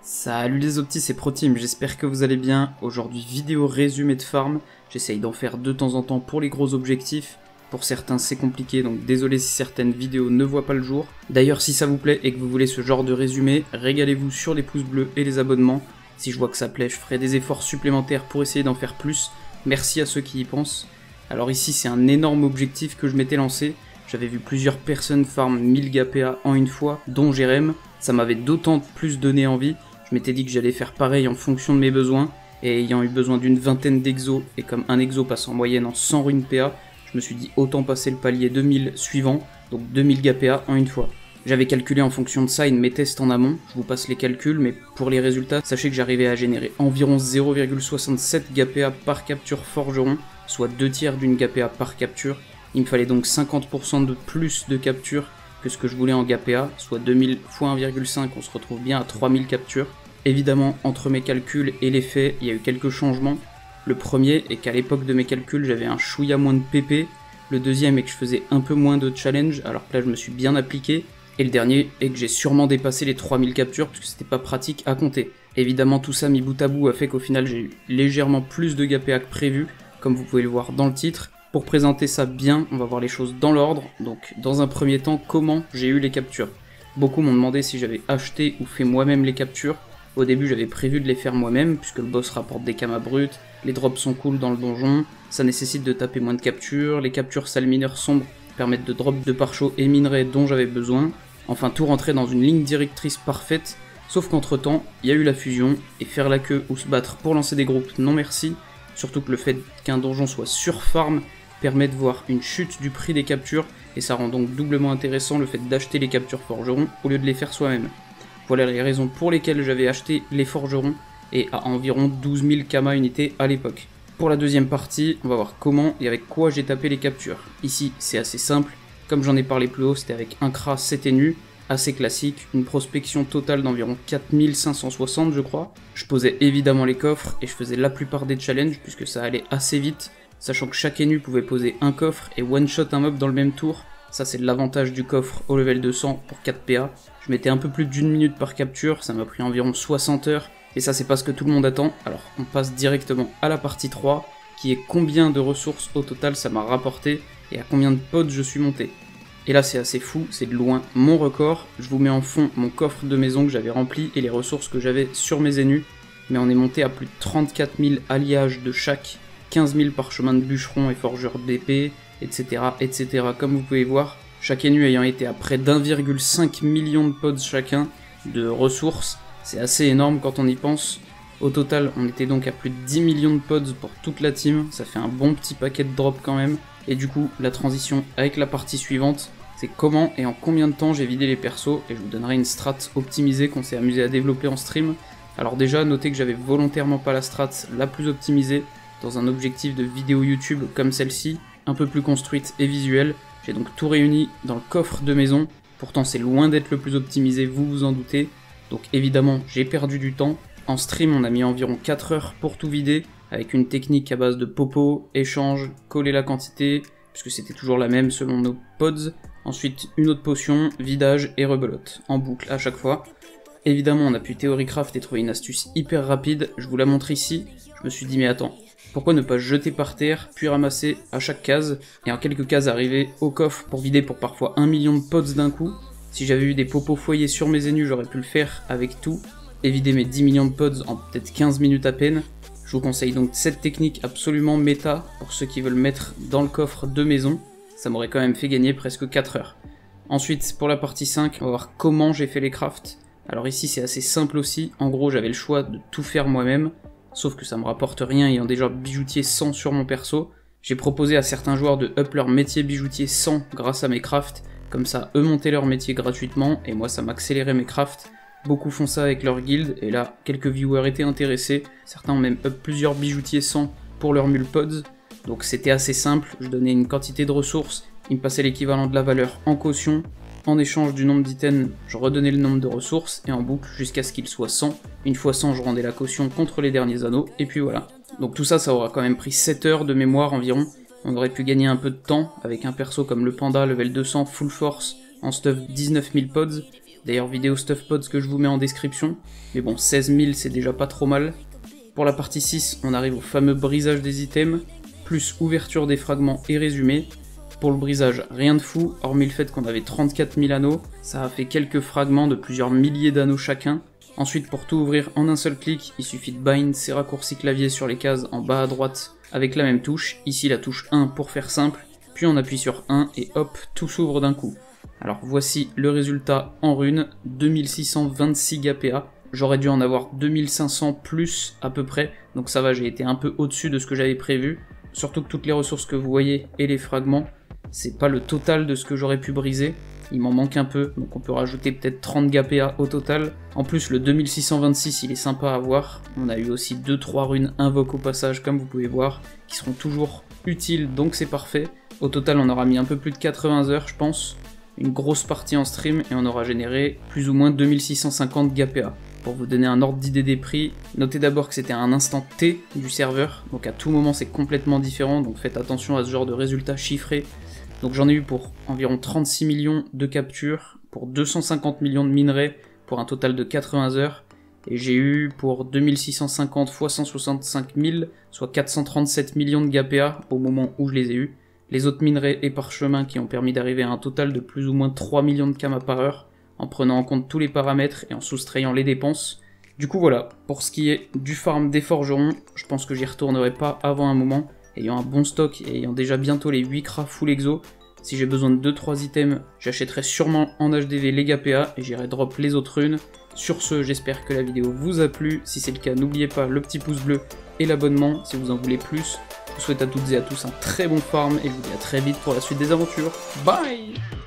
Salut les optis, c'est ProTeam, j'espère que vous allez bien. Aujourd'hui, vidéo résumé de farm. J'essaye d'en faire de temps en temps pour les gros objectifs. Pour certains, c'est compliqué, donc désolé si certaines vidéos ne voient pas le jour. D'ailleurs, si ça vous plaît et que vous voulez ce genre de résumé, régalez-vous sur les pouces bleus et les abonnements. Si je vois que ça plaît, je ferai des efforts supplémentaires pour essayer d'en faire plus. Merci à ceux qui y pensent. Alors ici, c'est un énorme objectif que je m'étais lancé. J'avais vu plusieurs personnes farm 1000 GPA en une fois, dont Jérém. Ça m'avait d'autant plus donné envie. Je m'étais dit que j'allais faire pareil en fonction de mes besoins, et ayant eu besoin d'une vingtaine d'exos, et comme un exo passe en moyenne en 100 runes PA, je me suis dit autant passer le palier 2000 suivant, donc 2000 GPA en une fois. J'avais calculé en fonction de ça mes tests en amont, je vous passe les calculs, mais pour les résultats, sachez que j'arrivais à générer environ 0,67 GPA par capture forgeron, soit 2 tiers d'une GPA par capture. Il me fallait donc 50% de plus de capture que ce que je voulais en GPA, soit 2000 x 1,5, on se retrouve bien à 3000 captures. Évidemment, entre mes calculs et les faits, il y a eu quelques changements. Le premier est qu'à l'époque de mes calculs, j'avais un chouïa moins de PP. Le deuxième est que je faisais un peu moins de challenge, alors que là je me suis bien appliqué. Et le dernier est que j'ai sûrement dépassé les 3000 captures, parce que c'était pas pratique à compter. Évidemment, tout ça mis bout à bout a fait qu'au final j'ai eu légèrement plus de GPA que prévu, comme vous pouvez le voir dans le titre. Pour présenter ça bien, on va voir les choses dans l'ordre. Donc dans un premier temps, comment j'ai eu les captures. Beaucoup m'ont demandé si j'avais acheté ou fait moi-même les captures. Au début j'avais prévu de les faire moi-même, puisque le boss rapporte des kamas bruts, les drops sont cool dans le donjon, ça nécessite de taper moins de captures, les captures salles mineures sombres permettent de drop de pare-chaud et minerais dont j'avais besoin. Enfin tout rentrer dans une ligne directrice parfaite, sauf qu'entre temps, il y a eu la fusion, et faire la queue ou se battre pour lancer des groupes, non merci. Surtout que le fait qu'un donjon soit sur farm permet de voir une chute du prix des captures, et ça rend donc doublement intéressant le fait d'acheter les captures forgerons au lieu de les faire soi-même. Voilà les raisons pour lesquelles j'avais acheté les forgerons, et à environ 12 000 kama unités à l'époque. Pour la deuxième partie, on va voir comment et avec quoi j'ai tapé les captures. Ici, c'est assez simple, comme j'en ai parlé plus haut, c'était avec un Kra 7 nu, assez classique, une prospection totale d'environ 4560 je crois. Je posais évidemment les coffres, et je faisais la plupart des challenges, puisque ça allait assez vite, sachant que chaque énu pouvait poser un coffre et one-shot un mob dans le même tour. Ça c'est l'avantage du coffre au level 200 pour 4 PA. Je mettais un peu plus d'une minute par capture, ça m'a pris environ 60 heures, et ça c'est pas ce que tout le monde attend. Alors on passe directement à la partie 3, qui est combien de ressources au total ça m'a rapporté, et à combien de pods je suis monté. Et là c'est assez fou, c'est de loin mon record. Je vous mets en fond mon coffre de maison que j'avais rempli, et les ressources que j'avais sur mes énus, mais on est monté à plus de 34 000 alliages de chaque, 15 000 parchemins de bûcheron et forgeurs d'épée, etc., etc. Comme vous pouvez voir, chaque énu ayant été à près d'1,5 million de pods chacun de ressources, c'est assez énorme quand on y pense. Au total, on était donc à plus de 10 millions de pods pour toute la team, ça fait un bon petit paquet de drops quand même. Et du coup, la transition avec la partie suivante, c'est comment et en combien de temps j'ai vidé les persos, et je vous donnerai une strat optimisée qu'on s'est amusé à développer en stream. Alors déjà, notez que j'avais volontairement pas la strat la plus optimisée, dans un objectif de vidéo YouTube comme celle-ci, un peu plus construite et visuelle. J'ai donc tout réuni dans le coffre de maison, pourtant c'est loin d'être le plus optimisé, vous vous en doutez, donc évidemment j'ai perdu du temps. En stream on a mis environ 4 heures pour tout vider, avec une technique à base de popo, échange, coller la quantité, puisque c'était toujours la même selon nos pods, ensuite une autre potion, vidage et rebelote, en boucle à chaque fois. Évidemment on a pu theorycraft et trouver une astuce hyper rapide, je vous la montre ici. Je me suis dit mais attends, pourquoi ne pas jeter par terre, puis ramasser à chaque case, et en quelques cases arriver au coffre pour vider pour parfois 1 million de pods d'un coup. Si j'avais eu des popos foyers sur mes énus, j'aurais pu le faire avec tout, et vider mes 10 millions de pods en peut-être 15 minutes à peine. Je vous conseille donc cette technique absolument méta, pour ceux qui veulent mettre dans le coffre de maison, ça m'aurait quand même fait gagner presque 4 heures. Ensuite, pour la partie 5, on va voir comment j'ai fait les crafts. Alors ici c'est assez simple aussi, en gros j'avais le choix de tout faire moi-même, sauf que ça me rapporte rien ayant déjà bijoutier 100 sur mon perso. J'ai proposé à certains joueurs de up leur métier bijoutier 100 grâce à mes crafts, comme ça eux montaient leur métier gratuitement, et moi ça m'accélérait mes crafts. Beaucoup font ça avec leur guild, et là quelques viewers étaient intéressés, certains ont même up plusieurs bijoutiers 100 pour leurs mulpods, donc c'était assez simple, je donnais une quantité de ressources, ils me passaient l'équivalent de la valeur en caution. En échange du nombre d'items, je redonnais le nombre de ressources, et en boucle jusqu'à ce qu'il soit 100. Une fois 100, je rendais la caution contre les derniers anneaux, et puis voilà. Donc tout ça, ça aura quand même pris 7 heures de mémoire environ. On aurait pu gagner un peu de temps, avec un perso comme le panda level 200 full force, en stuff 19 000 pods. D'ailleurs, vidéo stuff pods que je vous mets en description. Mais bon, 16 000 c'est déjà pas trop mal. Pour la partie 6, on arrive au fameux brisage des items, plus ouverture des fragments et résumé. Pour le brisage, rien de fou, hormis le fait qu'on avait 34 000 anneaux, ça a fait quelques fragments de plusieurs milliers d'anneaux chacun. Ensuite, pour tout ouvrir en un seul clic, il suffit de bind ses raccourcis clavier sur les cases en bas à droite avec la même touche, ici la touche 1 pour faire simple, puis on appuie sur 1 et hop, tout s'ouvre d'un coup. Alors voici le résultat en runes, 2626 GPA, j'aurais dû en avoir 2500 plus à peu près, donc ça va, j'ai été un peu au-dessus de ce que j'avais prévu, surtout que toutes les ressources que vous voyez et les fragments, c'est pas le total de ce que j'aurais pu briser, il m'en manque un peu, donc on peut rajouter peut-être 30 GPA au total. En plus le 2626 il est sympa à voir, on a eu aussi 2-3 runes invoque au passage comme vous pouvez voir, qui seront toujours utiles donc c'est parfait. Au total on aura mis un peu plus de 80 heures je pense, une grosse partie en stream et on aura généré plus ou moins 2650 GPA. Pour vous donner un ordre d'idée des prix, notez d'abord que c'était à un instant T du serveur, donc à tout moment c'est complètement différent, donc faites attention à ce genre de résultats chiffrés. Donc j'en ai eu pour environ 36 millions de captures, pour 250 millions de minerais, pour un total de 80 heures, et j'ai eu pour 2650 x 165 000, soit 437 millions de GPA au moment où je les ai eus. Les autres minerais et parchemins qui ont permis d'arriver à un total de plus ou moins 3 millions de kama par heure, en prenant en compte tous les paramètres et en soustrayant les dépenses. Du coup voilà, pour ce qui est du farm des forgerons, je pense que j'y retournerai pas avant un moment, ayant un bon stock et ayant déjà bientôt les 8 crafts full exo. Si j'ai besoin de 2-3 items, j'achèterai sûrement en HDV les GPA et j'irai drop les autres runes. Sur ce, j'espère que la vidéo vous a plu, si c'est le cas n'oubliez pas le petit pouce bleu et l'abonnement si vous en voulez plus. Je vous souhaite à toutes et à tous un très bon farm et je vous dis à très vite pour la suite des aventures. Bye!